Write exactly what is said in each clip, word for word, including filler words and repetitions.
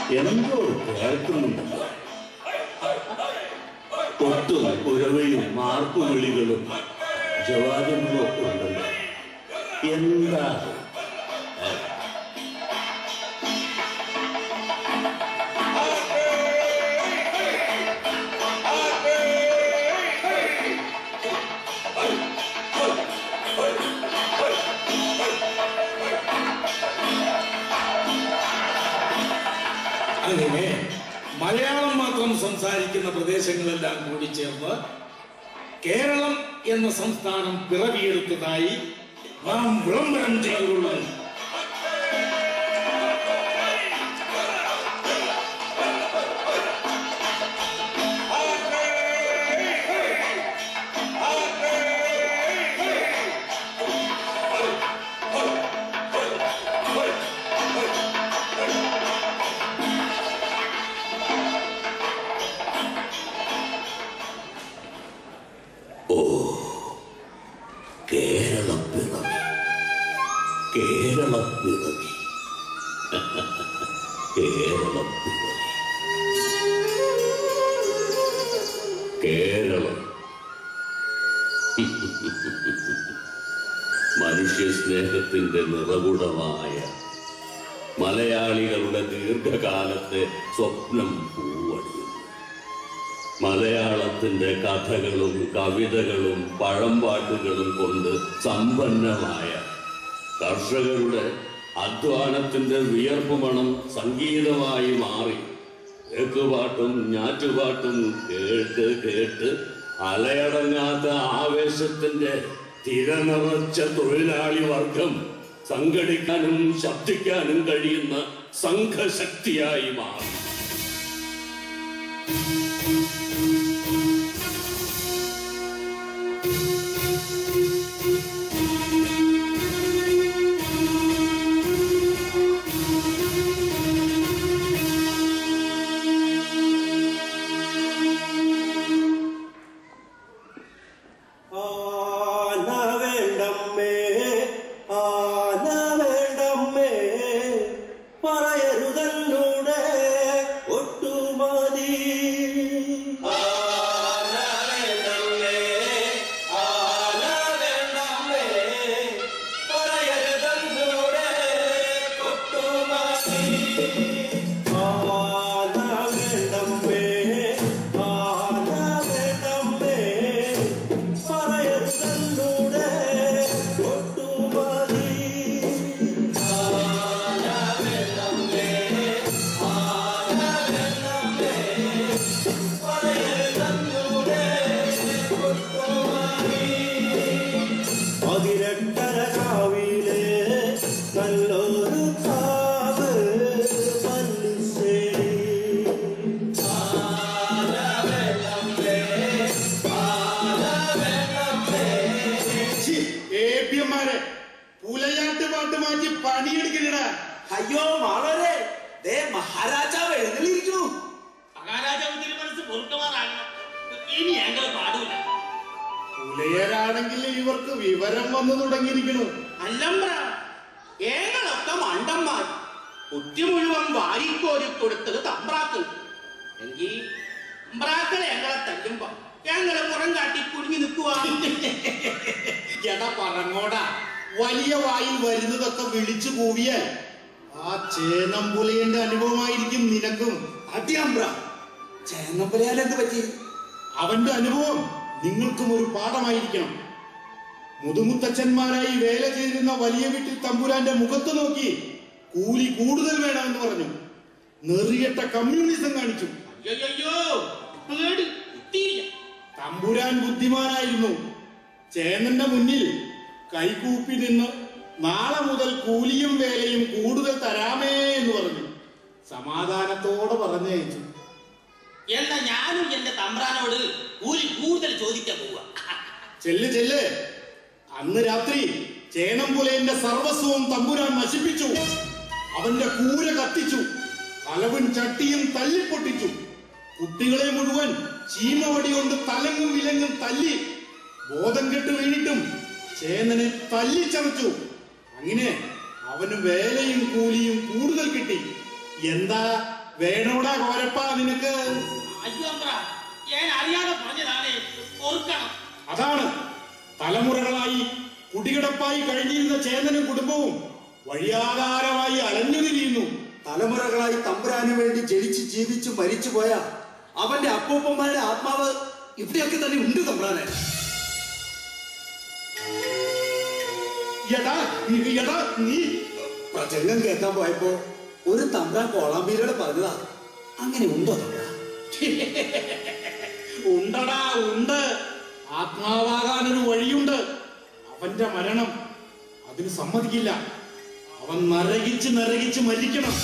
എന്തോ കേൾക്കുന്നുണ്ടല്ലോ. കൊട്ടും കുരവയും മാർപ്പുവിളികളും ജവാദങ്ങളും ഒക്കെ ഉണ്ടല്ലോ. എന്താ അങ്ങനെ മലയാളം മാത്രം സംസാരിക്കുന്ന പ്രദേശങ്ങളെല്ലാം കൂടി ചേർന്ന് കേരളം എന്ന സംസ്ഥാനം പിറവിയെടുത്തതായി നാം വിളംബരം ചെയ്തുകൊള്ളുന്നു. കേരളപ്പിറവി, കേരളപ്പിറവി, കേരളം മനുഷ്യസ്നേഹത്തിന്റെ നിറകുടമായ മലയാളികളുടെ ദീർഘകാലത്തെ സ്വപ്നം പൂവണിയുന്നു. മലയാളത്തിന്റെ കഥകളും കവിതകളും പഴംപാട്ടുകളും കൊണ്ട് സമ്പന്നമായ കർഷകരുടെ അധ്വാനത്തിന്റെ വിയർപ്പുമണം സംഗീതമായി മാറി ഏക്കുപാട്ടും ഞാറ്റുപാട്ടും കേട്ട് കേട്ട് അലയടങ്ങാത്ത ആവേശത്തിന്റെ തിരനിറച്ച തൊഴിലാളി വർഗം സംഘടിക്കാനും ശബ്ദിക്കാനും കഴിയുന്ന സംഘശക്തിയായി മാറി. പുലയരാണെങ്കിൽ ഇവർക്ക് വിവരം വന്നു തുടങ്ങിയിരിക്കുന്നു. അല്ലമ്പ്ര, ഏങ്ങളൊക്കെ മണ്ടന്മാർ. കുറ്റി മുഴുവൻ വാരിക്കോരി കൊടുത്തത് തമ്പ്രാക്കൾ. എങ്കിൽ തമ്പ്രാക്കളെ ഞങ്ങളെ തല്ലുമ്പോ ഞങ്ങളെ പുറം കാട്ടി കുടുങ്ങി നിൽക്കുവാ. എട പറഞ്ഞോടാ, വലിയ വായിൽ വരുന്നതൊക്കെ വിളിച്ചു കൂവിയാൽ ആ ചേന്നമ്പുലയന്റെ അനുഭവമായിരിക്കും നിനക്കും. അദ്യാമ്പ്ര, ചേന്നമ്പുലയാൽ എന്ത് പറ്റി? അവന്റെ അനുഭവം നിങ്ങൾക്കും ഒരു പാഠമായിരിക്കണം. മുതുമുത്തച്ഛന്മാരായി വേല ചെയ്തിരുന്ന വലിയ വീട്ടിൽ തമ്പുരാന്റെ മുഖത്ത് നോക്കി കൂലി കൂടുതൽ വേണമെന്ന് പറഞ്ഞു. നെറിയട്ട കമ്മ്യൂണിസം കാണിച്ചു. തമ്പുരാൻ ബുദ്ധിമാനായിരുന്നു. ചേന്നന്റെ മുന്നിൽ കൈകൂപ്പി നിന്ന് നാളെ മുതൽ കൂലിയും വേലയും കൂടുതൽ തരാമേ എന്ന് പറഞ്ഞു. സമാധാനത്തോടെ പറഞ്ഞയച്ചു. എന്നാ ഞാനും എന്റെ തമ്പ്രാനോട് കൂലി കൂടുതൽ ചോദിക്കാൻ പോവുക. ചെല്ല് ചെല്ല്. അന്ന് രാത്രി ചേനമ്പുലയന്റെ സർവസ്വവും തമ്പുരാൻ നശിപ്പിച്ചു. അവന്റെ കൂര കത്തിച്ചു. കലവൻ ചട്ടിയും തല്ലിപ്പൊട്ടിച്ചു. കുട്ടികളെ മുഴുവൻ ചീമവടി കൊണ്ട് തലങ്ങും വിലങ്ങും തല്ലി. ബോധം കെട്ട് വീണിട്ടും ചേനനെ തല്ലിച്ചതച്ചു. അങ്ങനെ അവന് വേലയും കൂലിയും കൂടുതൽ കിട്ടി. എന്താ വേണോടാ കോരപ്പ നിനക്ക്? അയ്യോ തമ്പ്ര, ഞാൻ അറിയാതെ പറഞ്ഞതാണ്, ഓർക്കണം. അതാണ് തലമുറകളായി കുടികിടപ്പായി കഴിഞ്ഞിരുന്ന ചേതനും കുടുംബവും വഴിയാധാരമായി അലഞ്ഞു തിരിയുന്നു. തലമുറകളായി തമ്പുരാനു വേണ്ടി ജനിച്ച് ജീവിച്ചു മരിച്ചു പോയ അവന്റെ അപ്പൂപ്പന്മാരുടെ ആത്മാവ് ഇവിടെയൊക്കെ തന്നെ ഉണ്ട് തമ്പുരാനെ. എടാ എടാ നീ പ്രസംഗം കേൾക്കാൻ പോയപ്പോ ഒരു തമ്പ്രാൻ കോളാമ്പീരോട് പറഞ്ഞതാ, അങ്ങനെ ഉണ്ടോ തമ്പ്രാ? ഉണ്ടടാ ഉണ്ട്. ആത്മാവാകാനൊരു വഴിയുണ്ട്. അവന്റെ മരണം അതിന് സമ്മതിക്കില്ല. അവൻ നരകിച്ച് നരകിച്ച് മരിക്കണം.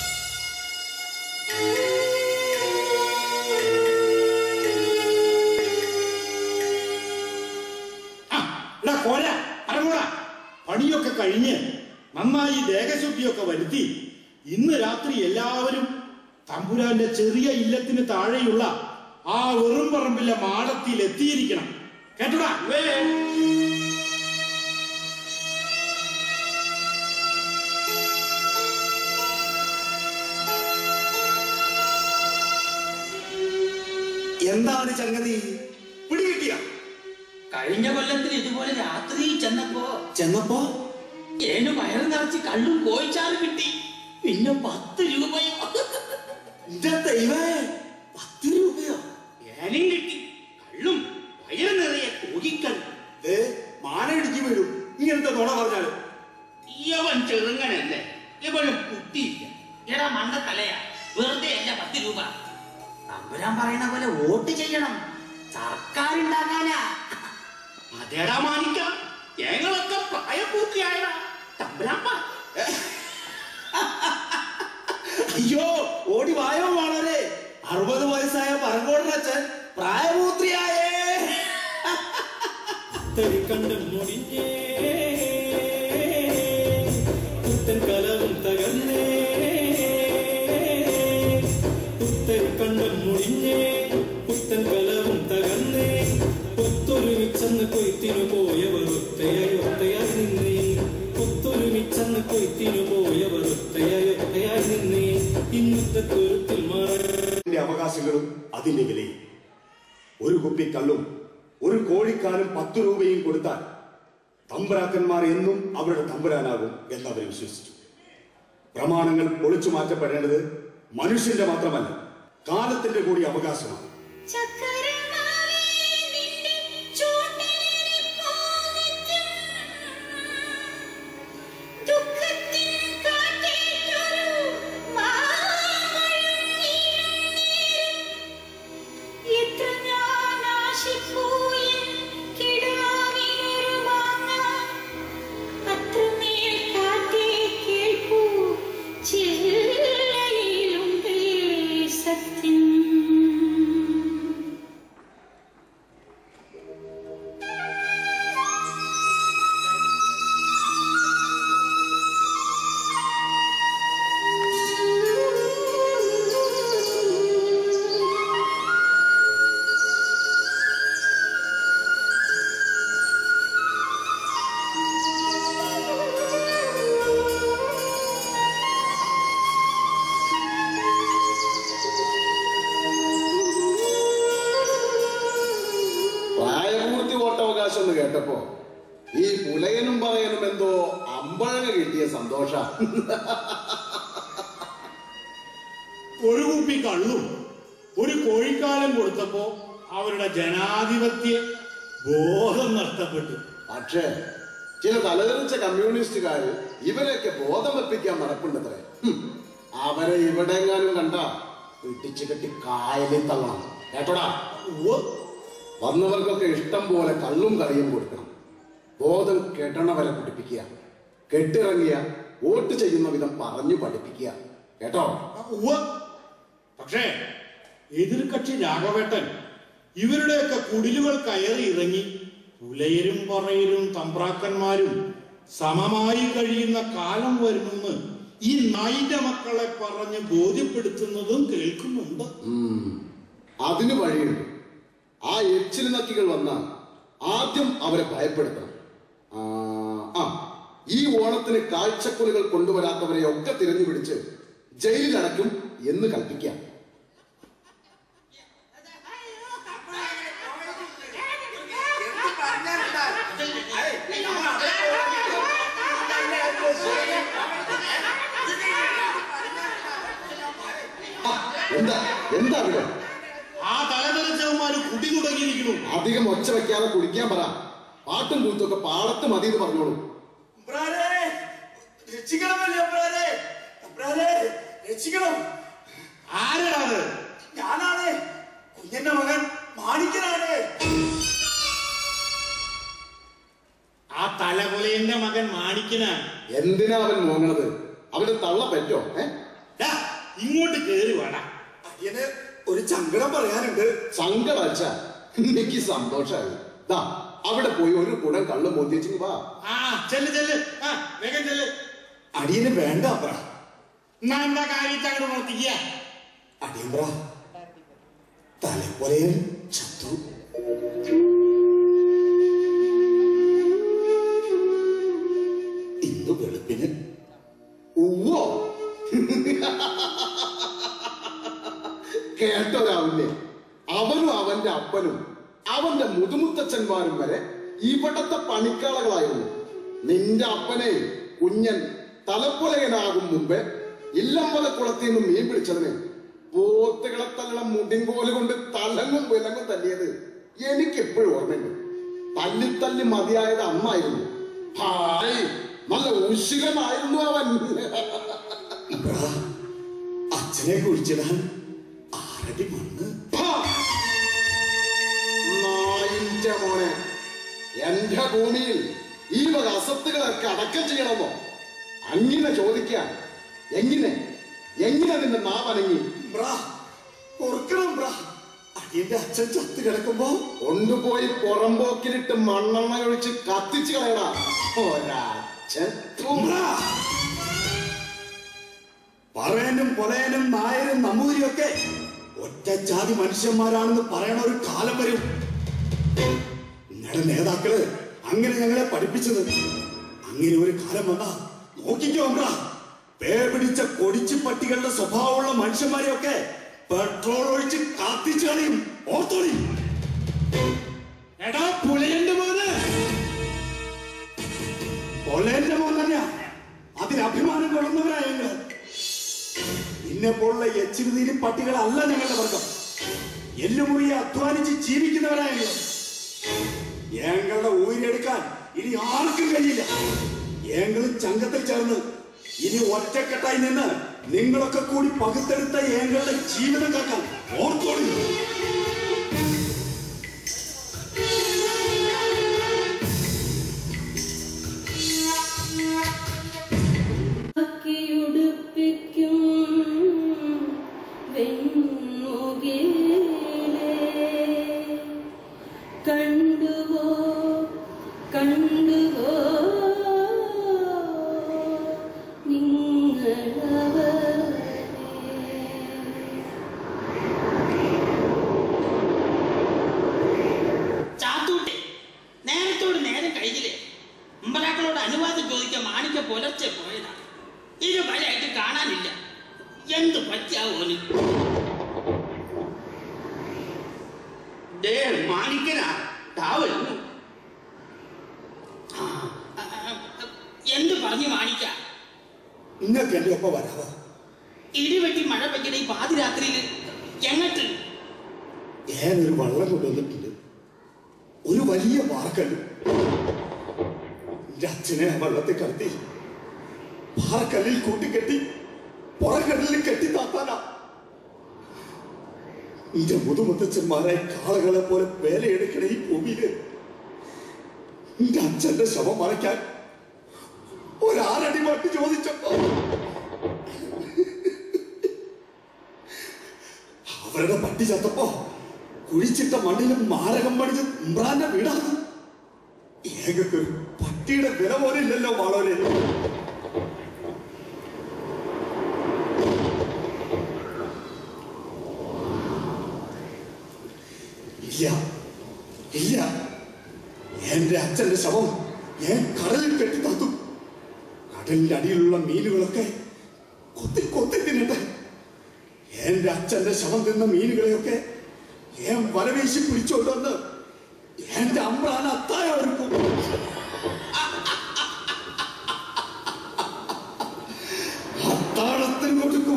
കോര അരങ്ങോടാ. പണിയൊക്കെ കഴിഞ്ഞ് നന്നായി ദേഹശുദ്ധിയൊക്കെ വരുത്തി ഇന്ന് രാത്രി എല്ലാവരും തമ്പുരാന്റെ ചെറിയ ഇല്ലത്തിന് താഴെയുള്ള ആ വെറും പറമ്പിലെ മാടത്തിൽ എത്തിയിരിക്കണം. കേട്ടോടാ? എന്താണ് ചങ്ങതി? പിടികിട്ടിയ? കഴിഞ്ഞ കൊല്ലത്തിൽ ഇതുപോലെ രാത്രി ചെന്നപ്പോ ചെന്നപ്പോ ഏനു വയറ് നിറച്ച് കള്ളും കോഴിച്ചാറ് കിട്ടി. പിന്നെ പത്ത് രൂപയോ. ദൈവേ, പത്ത് രൂപയോ? ഏനും കിട്ടി, കള്ളും വയറ് നിറയെ കോഴിക്കൾ. മാനയിടിച്ച് വീഴും ഇങ്ങനത്തെ നുണ പറഞ്ഞാല്. ഇവൻ ചെറുങ്ങനല്ലേ, ഇവനും കുട്ടിയില്ല. എടാ മണ്ട തലയാ, വെറുതെ അല്ല പത്ത് രൂപ. തമ്പുരാൻ പറയുന്ന പോലെ വോട്ട് ചെയ്യണം, സർക്കാർ ഉണ്ടാക്കാനാ. അതേടാ മാനിക്ക, ഞങ്ങളൊക്കെ പ്രായപൂർത്തിയായടാ. തമ്പുരാൻ അയ്യോ, ഓടി വായോ വളരെ. അറുപത് വയസ്സായ പറങ്കോടനച്ഛൻ പ്രായപൂർത്തിയായേ. കണ്ടം മുടിഞ്ഞേ, പുത്തൻ കലവും തകർന്നേ. പുത്തൻ കണ്ടം മുടിഞ്ഞേ, പുത്തൻ കലവും തകർന്നേ. ഒത്തൊരുമിച്ചെന്ന് കൊയ്ത്തിനു പോയവർ ഒത്തയായി ഒത്തയായി നിന്നേ. ഒത്തൊരുമിച്ചെന്ന് കൊയ്ത്തിനു പോയവർ ഒത്തയായി ഒത്തയായി നിന്നേ. ഇന്നത്തെ തുരുത്തിൽ മാറാൻ അവകാശങ്ങളും അതിന്റെ വിലയും. ഒരു കുപ്പി കള്ളും ഒരു കോഴിക്കാലും പത്തു രൂപയും കൊടുത്താൽ തമ്പുരാക്കന്മാർ എന്നും അവരുടെ തമ്പുരാനാകും എന്നവർ വിശ്വസിച്ചു. പ്രമാണങ്ങൾ പൊളിച്ചു മാറ്റപ്പെടേണ്ടത് മനുഷ്യന്റെ മാത്രമല്ല, കാലത്തിന്റെ കൂടി അവകാശമാണ്. എന്ന് കേട്ടപ്പോ ഈ പുലയനും പറയനും എന്തോ അമ്പഴങ്ങ കിട്ടിയ സന്തോഷ. ഒരു കുപ്പി കള്ളും ഒരു കോഴിക്കാലം കൊടുത്തപ്പോ അവരുടെ ജനാധിപത്യ ബോധം നഷ്ടപ്പെട്ടു. പക്ഷേ ചില തലതെറിച്ച കമ്മ്യൂണിസ്റ്റുകാര് ഇവരെയൊക്കെ ബോധം വെപ്പിക്കാൻ നടപ്പുണ്ടത്രേ. അവരെ ഇവിടെങ്ങാനും കണ്ട പിടിച്ചു കെട്ടി കായലിൽ തള്ളണം. കേട്ടോടാ, വന്നവർക്കൊക്കെ ഇഷ്ടം പോലെ കള്ളും കറിയും കൊടുക്കണം. ബോധം കെട്ടണവരെ കുടിപ്പിക്കുക, കെട്ടിറങ്ങിയ വോട്ട് ചെയ്യുന്ന വിധം പറഞ്ഞു പഠിപ്പിക്കുക. കേട്ടോ? പക്ഷേ എതിർകക്ഷി രാഘവേട്ടൻ ഇവരുടെയൊക്കെ കുടിലുകൾ കയറി ഇറങ്ങി പുലയരും പറയരും തമ്പ്രാക്കന്മാരും സമമായി കഴിയുന്ന കാലം വരുമെന്ന് ഈ നായിന്റെ മക്കളെ പറഞ്ഞ് ബോധ്യപ്പെടുത്തുന്നതും കേൾക്കുന്നുണ്ട്. അതിന് വഴിയുണ്ട്. ആ എച്ചിൽ നക്കികൾ വന്നാൽ ആദ്യം അവരെ ഭയപ്പെടുത്തണം. ആ ഈ ഓണത്തിന് കാഴ്ചക്കുലകൾ കൊണ്ടുവരാത്തവരെ ഒക്കെ തിരഞ്ഞു പിടിച്ച് ജയിലിലടക്കും എന്ന് കൽപ്പിക്കാം. എന്താ എന്താ അവിടെ? ആ തലതെറിച്ചവന്മാര് കുടി തുടങ്ങിയിരിക്കുന്നു. അധികം ഒച്ച വെക്കാതെ കുടിക്കാൻ പറ. പാട്ടും കൂത്തൊക്കെ പാടത്ത് മതി എന്ന് പറഞ്ഞോളൂ. ആരാണ്? ഞാനാണ്, കുഞ്ഞന്റെ മകൻ മാണിക്കനാണ്. ആ തലകൊലയന്റെ മകൻ മാണിക്കനാണ്. എന്തിനാ അവൻ മോങ്ങണത്? അവന് തള്ള പറ്റോ? ഏ ഇങ്ങോട്ട് കേറി വേണ. അയ്യന് ഒരു സങ്കടം പറയാനുണ്ട്. സങ്കടച്ച എനിക്ക് സന്തോഷമായി. ദാ അവിടെ പോയി ഒരു കുടം കള്ള് മോന്തിച്ചു വാ. ആ ചെല്ല് ചെല്ല്, ആ വേഗം ചെല്ല്. അടിയന് വേണ്ട അപ്ര. എന്നാ എന്താ കാര്യത്തെ അങ്ങോട്ട് നോക്കിക്ക. അടിയമ്പ്ര തലക്കൊലയൻ ചത്തു. ഇന്ന് വെളുപ്പിന്. ഉവ്വോ കേട്ടോരാവില്ലേ? അവനും അവന്റെ അപ്പനും അവന്റെ മുതുമുത്തച്ഛന്മാരും വരെ ഇവിടത്തെ പണിക്കാളകളായിരുന്നു. നിന്റെ അപ്പനെ കുഞ്ഞൻ തലപ്പൊലയനാകും മുമ്പേ ഇല്ലമ്പല കുളത്തിൽ നിന്ന് മീൻ പിടിച്ചതിന് പോത്തുകളെ തല്ലണം മുടിങ്കോല് കൊണ്ട് തലങ്ങും വിലങ്ങും തല്ലിയത് എനിക്ക് എപ്പോഴും ഓർമ്മയുണ്ട്. തല്ലിത്തല്ലി മതിയായത് അമ്മായിരുന്നു. ഹായ് നല്ല ഉശിരമായിരുന്നു അവൻ. അച്ഛനെ കുഴിച്ചിടാൻ ആരടി മണ്ണ്. നായിന്റെ മോനെ, എന്റെ ഭൂമിയിൽ ഈ വക അസത്തുകളൊക്കെ അടക്കം ചെയ്യണമോ? അങ്ങനെ ചോദിക്കാൻ എങ്ങനെ എങ്ങനെ നിന്റെ നാവനങ്ങി? അടിയന്റെ അച്ഛൻ ചത്ത് കിടക്കുമ്പോ കൊണ്ടുപോയി പുറമ്പോക്കിലിട്ട് മണ്ണെണ്ണ ഒഴിച്ച് കത്തിച്ചു കളയടാ ഒരച്ഛൻ. പറയനും പൊലയനും നായരും നമ്പൂതിരിയും ഒക്കെ ഒറ്റ ജാതി മനുഷ്യന്മാരാണെന്ന് പറയണ ഒരു കാലം വരും. നിങ്ങളുടെ നേതാക്കള് അങ്ങനെ ഞങ്ങളെ പഠിപ്പിച്ചത്. അങ്ങനെ ഒരു കാലം വന്നാ നോക്കിക്കോ അമ്ര, പേ പിടിച്ച കൊടിച്ചു പട്ടികളുടെ സ്വഭാവമുള്ള മനുഷ്യന്മാരെയൊക്കെ പെട്രോൾ ഒഴിച്ച് കത്തിച്ചു കളയും. ഓർത്തോളി. എടാ പുലയന്റെ മോന്. പൊലയന്റെ മോൻ തന്നെയാ. അതിൽ അഭിമാനം കൊള്ളുന്നവരാ ഞങ്ങള്. ഇന്നെ പോലുള്ള എച്ചിരുതീരി പട്ടികളല്ല ഞങ്ങളുടെ വർഗം. എല്ലുമുറിയെ അധ്വാനിച്ച് ജീവിക്കുന്നവരാ ഞങ്ങൾ. ഞങ്ങളുടെ ഊരിയെടുക്കാൻ ഇനി ആർക്കും കഴിയില്ല. ഞങ്ങളും ചങ്കത്തിൽ ചേർന്ന് ഇനി ഒറ്റക്കെട്ടായി നിന്ന് നിങ്ങളൊക്കെ കൂടി പകുത്തെടുത്ത ഞങ്ങളുടെ ജീവിതം കാക്കാൻ ഓർത്തോളി. കണ്ടുവോ കണ്ടുവോ നിങ്ങളവരെ. ചാത്തൂട്ടെ, നേരത്തോട് നേരം കഴിഞ്ഞില്ലേ? ഉമ്പരാക്കളോട് അനുവാദം ചോദിക്കാൻ മാണിക്ക പുലർച്ചെ പോയതാണ്. ഇത് വരെയായിട്ട് കാണാനില്ല. എന്ത് പറ്റിയാവോന്? മാണിക്കനാ താവരുന്നു. എന്ത് പറഞ്ഞു മാണിക്ക? നിങ്ങൾക്ക് എന്റെ ഒപ്പം വരാവോ? ഇടിവെട്ടി മഴ പെയ്യണ ഈ പാതിരാത്രിയിൽ എങ്ങട്ട്? ഞാനൊരു വള്ളം കൊണ്ടുവന്നിട്ടുണ്ട്. ഒരു വലിയ വാർക്കല്ല്. എന്റെ അച്ഛനെ ആ വള്ളത്തിൽ കടത്തി പാറക്കല്ലിൽ കൂട്ടിക്കെട്ടി പുറക്കല്ലിൽ കെട്ടി താത്താനാ. എന്റെ മുതുമുത്തച്ഛന്മാരായ കാളകളെ പോലെ വേലയെടുക്കണ ഈ ഭൂമിയില് എന്റെ അച്ഛന്റെ ശവം മറയ്ക്കാൻ ഒരാറടി മട്ട് ചോദിച്ചപ്പോ അവരുടെ പട്ടി ചത്തപ്പോ കുഴിച്ചിട്ട മണ്ണിലും മാരകം പണിച്ച് ഉമ്രാന്റെ വീടാണ്. ഏകൊരു പട്ടിയുടെ വില പോലെ ഇല്ലല്ലോ മാളോരെ. ഇല്ല ഇല്ല, എന്റെ അച്ഛന്റെ ശവം ഞാൻ കടലിൽ കെട്ടി താത്തു. കടലിന്റെ അടിയിലുള്ള മീനുകളൊക്കെ കൊത്തി കൊത്തി തിന്നിട്ട എന്റെ അച്ഛന്റെ ശവം തിന്ന മീനുകളെയൊക്കെ ഞാൻ വലവീശി പിടിച്ചോണ്ടെന്ന് എന്റെ അമ്രാൻ അത്തായ ഒരുക്കും. അത്താഴത്തിന് കൊടുക്കും.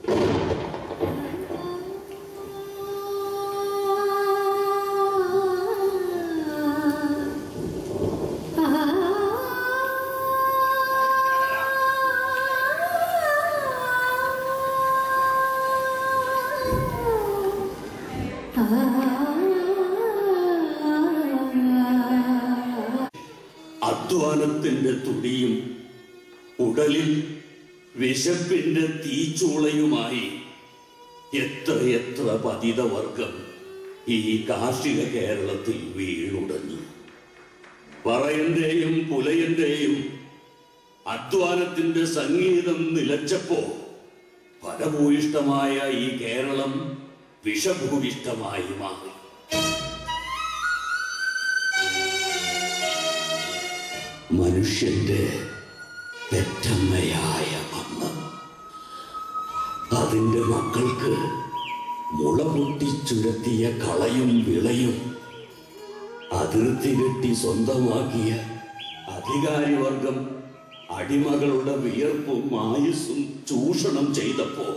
അധ്വാനത്തിന്റെ തുടിയും ഉടലിൽ വിശപ്പിന്റെ തീച്ചൂളയുമായി എത്രയെത്ര പതിതവർഗം ഈ കാർഷിക കേരളത്തിൽ വീണുടഞ്ഞു. പറയന്റെയും പുലയന്റെയും അധ്വാനത്തിന്റെ സംഗീതം നിലച്ചപ്പോ ഫലഭൂയിഷ്ടമായ ഈ കേരളം വിഷഭൂയിഷ്ടമായി മാറി. മനുഷ്യന്റെ പെറ്റമ്മയായ അമ്മ അതിന്റെ മക്കൾക്ക് മുള പൊട്ടിച്ചുരത്തിയ കളയും വിളയും അതിർത്തി കെട്ടി സ്വന്തമാക്കിയ അധികാരിവർഗം അടിമകളുടെ വിയർപ്പും ആയുസ്സും ചൂഷണം ചെയ്തപ്പോ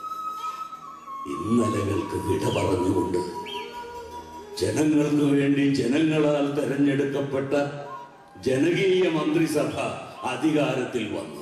ഇന്നലകൾക്ക് വിട പറഞ്ഞുകൊണ്ട് ജനങ്ങൾക്ക് വേണ്ടി ജനങ്ങളാൽ തെരഞ്ഞെടുക്കപ്പെട്ട ജനകീയ മന്ത്രിസഭ അധികാരത്തിൽ വന്നു.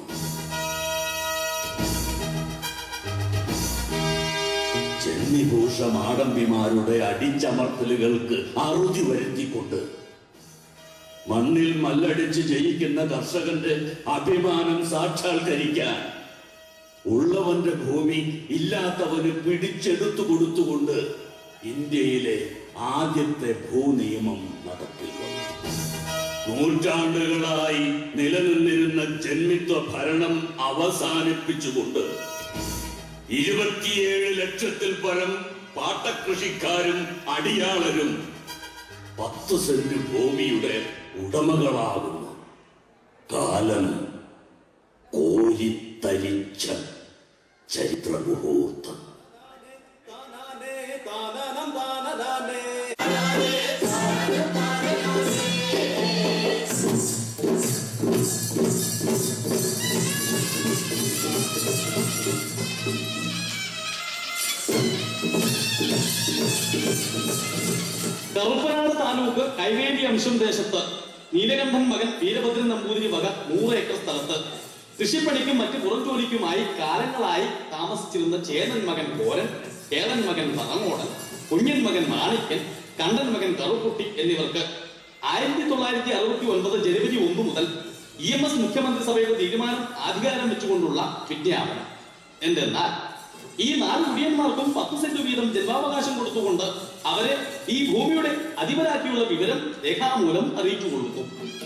ജന്മിഭൂഷ മാടമ്പിമാരുടെ അടിച്ചമർത്തലുകൾക്ക് അറുതി വരുത്തിക്കൊണ്ട് മണ്ണിൽ മല്ലടിച്ച് ജയിക്കുന്ന കർഷകന്റെ അഭിമാനം സാക്ഷാത്കരിക്കാൻ ഉള്ളവന്റെ ഭൂമി ഇല്ലാത്തവന് പിടിച്ചെടുത്തു കൊടുത്തുകൊണ്ട് ഇന്ത്യയിലെ ആദ്യത്തെ ഭൂനിയമം നടപ്പിൽ വന്നു. നൂറ്റാണ്ടുകളായി നിലനിന്നിരുന്ന ജന്മിത്വ ഭരണം അവസാനിപ്പിച്ചുകൊണ്ട് ഇരുപത്തിയേഴ് ലക്ഷത്തിൽ പരം പാട്ടകൃഷിക്കാരും അടിയാളരും പത്ത് സെന്റ് ഭൂമിയുടെ ഉടമകളാകുന്നു. കാലം കോരിത്തരിച്ച ചരിത്ര മുഹൂർത്തം. കറുപ്പനാട് താലൂക്ക് കൈവേലി അംശം ദേശത്ത് നീലകണ്ഠൻ മകൻ വീരഭദ്രൻ നമ്പൂതിരി വക നൂറ് ഏക്കർ സ്ഥലത്ത് കൃഷിപ്പണിക്കും മറ്റ് പുറംജോലിക്കുമായി കാലങ്ങളായി താമസിച്ചിരുന്ന ചേതൻ മകൻ കോരൻ, കേളൻ മകൻ പറങ്ങോടൻ, കുഞ്ഞൻ മകൻ മാണിക്കൻ, കണ്ടൻ മകൻ കറുക്കുട്ടി എന്നിവർക്ക് ആയിരത്തി തൊള്ളായിരത്തി അറുപത്തി ഒൻപത് ജനുവരി ഒന്ന് മുതൽ ഇ എം എസ് മുഖ്യമന്ത്രിസഭയുടെ തീരുമാനം അധികാരം വെച്ചുകൊണ്ടുള്ള വിജ്ഞാപനം. എന്തെന്നാൽ ഈ നാല് കുടിയന്മാർക്കും പത്ത് സെന്റ് വീതം ജന്മാവകാശം കൊടുത്തുകൊണ്ട് അവരെ ഈ ഭൂമിയുടെ അധിപരാക്കിയുള്ള വിവരം രേഖാമൂലം അറിയിച്ചു കൊടുത്തു.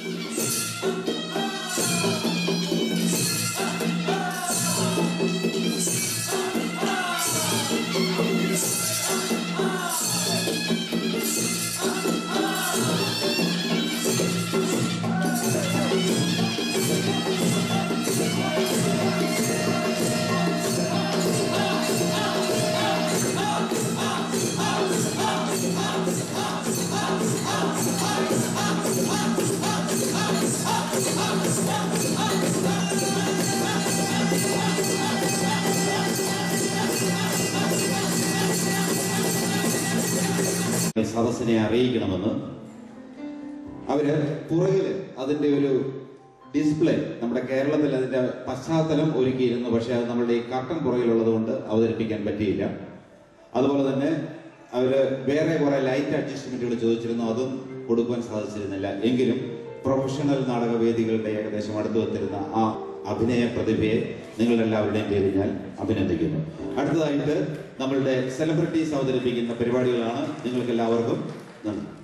സദസ്സിനെ അറിയിക്കണമെന്ന് അവര് പുറകില് അതിന്റെ ഒരു ഡിസ്പ്ലേ നമ്മുടെ കേരളത്തിൽ അതിന്റെ പശ്ചാത്തലം ഒരുക്കിയിരുന്നു. പക്ഷെ അത് നമ്മളുടെ ഈ കർട്ടൻ പുറകിലുള്ളത് കൊണ്ട് അവതരിപ്പിക്കാൻ പറ്റിയില്ല. അതുപോലെ തന്നെ അവര് വേറെ കുറെ ലൈറ്റ് അഡ്ജസ്റ്റ്മെന്റുകൾ ചോദിച്ചിരുന്നു, അതും കൊടുക്കുവാൻ സാധിച്ചിരുന്നില്ല. എങ്കിലും പ്രൊഫഷണൽ നാടകവേദികളുടെ ഏകദേശം അടുത്ത് വന്നിരുന്ന ആ അഭിനയ പ്രതിഭയെ നിങ്ങളെല്ലാവരുടെയും പേരിൽ ഞാൻ അഭിനന്ദിക്കുന്നു. അടുത്തതായിട്ട് നമ്മളുടെ സെലിബ്രിറ്റീസ് അവതരിപ്പിക്കുന്ന പരിപാടികളാണ്. നിങ്ങൾക്ക് എല്ലാവർക്കും നന്ദി.